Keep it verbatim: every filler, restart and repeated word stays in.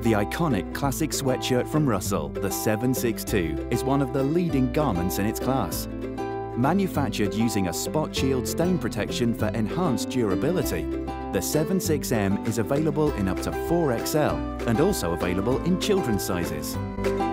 The iconic classic sweatshirt from Russell, the seven six two, is one of the leading garments in its class. Manufactured using a spot shield stain protection for enhanced durability, the seven six M is available in up to four X L and also available in children's sizes.